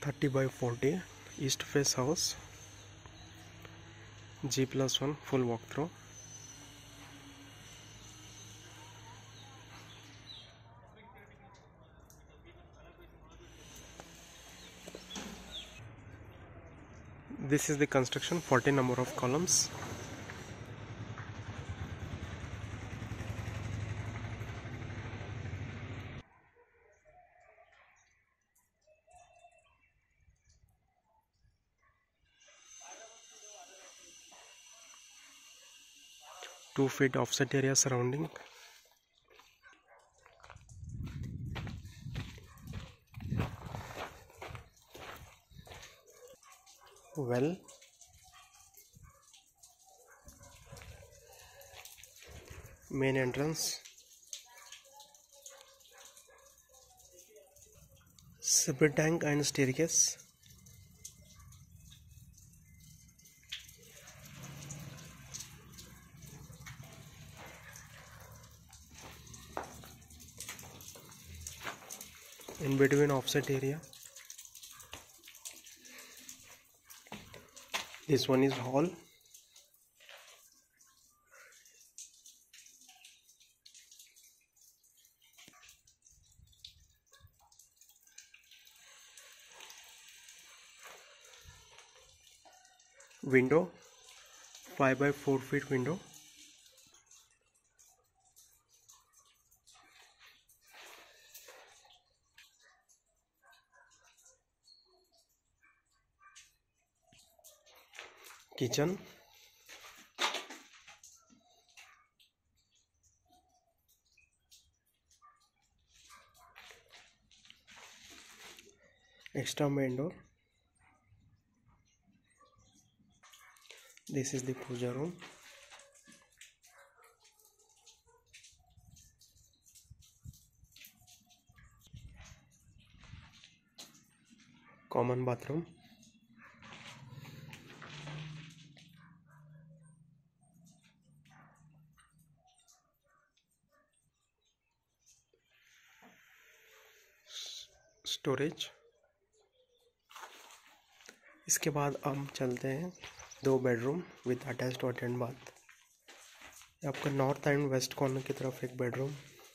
30/40 east face house, G+1 full walkthrough. This is the construction, 40 number of columns. Two feet offset area surrounding. Well, main entrance, septic tank and staircase. In between offset area. This one is hall. Window, 5/4 feet window. Kitchen. Extra main door. This is the puja room. Common bathroom. Storage. इसके बाद हम चलते हैं 2 bedroom with attached toilet and bath. आपका north and west corner की तरफ एक bedroom,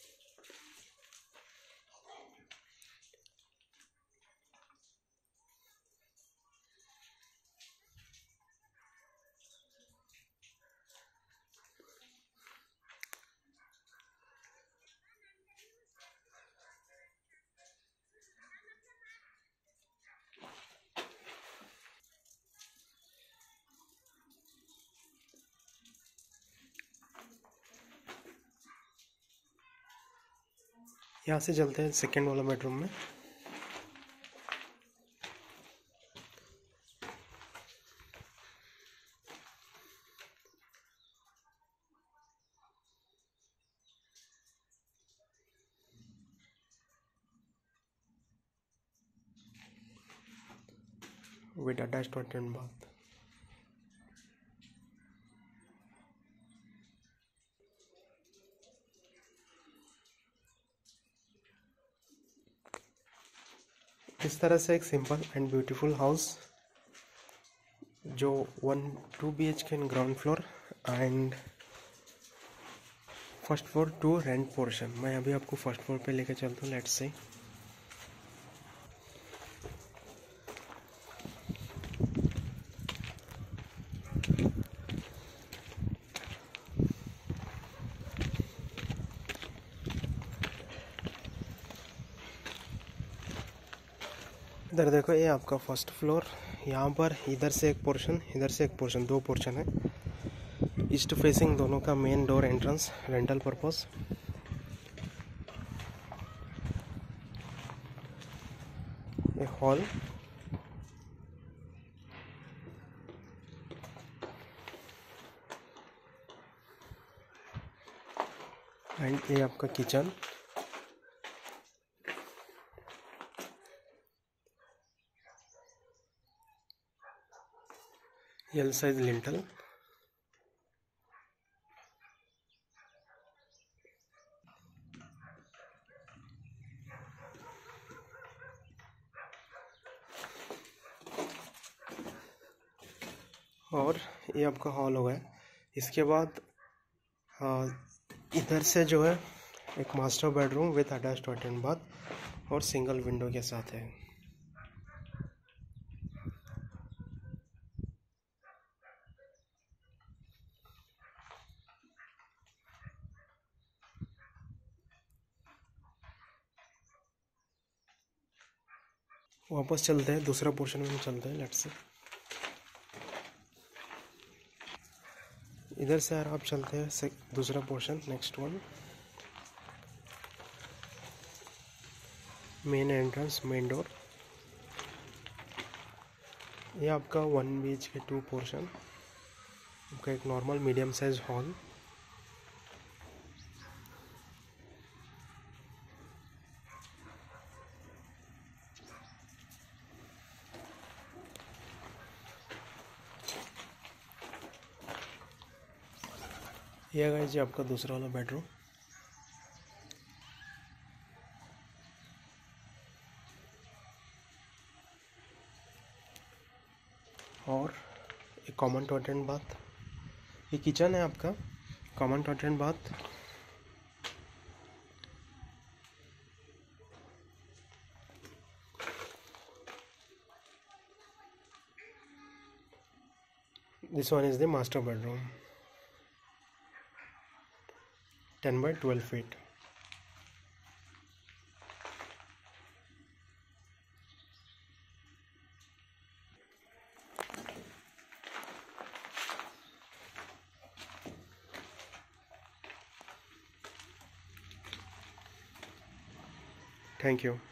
यहाँ से चलते हैं सेकेंड वाला बेडरूम में। With attached toilet and bath. इस तरह से एक सिंपल एंड ब्यूटीफुल हाउस जो 1-2 BHK in ground floor and first floor to rent portion. मैं अभी आपको फर्स्ट फ्लोर पे लेके चलता हूँ। लेट्स से इधर देखो, ये आपका फर्स्ट फ्लोर। यहाँ पर इधर से एक पोर्शन, इधर से एक पोर्शन, 2 पोर्शन है। ईस्ट फेसिंग दोनों का main door entrance, rental purpose. ये हॉल, एंड ये आपका किचन। L size lintel. और ये आपका हॉल हो गया। इसके बाद इधर से जो है एक master bedroom with attached toilet and bath और सिंगल विंडो के साथ है। वापस चलते हैं, दूसरा पोर्शन में चलते हैं। लेट्स से इधर से यार आप चलते हैं दूसरा portion, next one. Main entrance, main door. ये आपका 1 BHK 2 पोर्शन, आपका एक नॉर्मल मीडियम साइज हॉल। ये गाइस जी आपका दूसरा वाला बेडरूम। और एक कॉमन टॉयलेट एंड बाथ। ये किचन है आपका, common toilet and bath. This one is the master bedroom, 10 by 12 feet. Thank you.